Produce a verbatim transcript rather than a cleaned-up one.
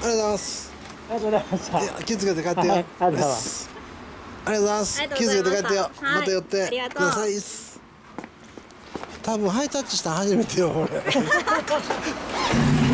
ありがとうございます。 ありがとうございました。 いや気をつけて帰ってよ。 はい、ありがとうございます。 ありがとうございます。気をつけて帰ってよ。また寄ってありがとうくださいっす。多分ハイタッチしたの初めてよ俺。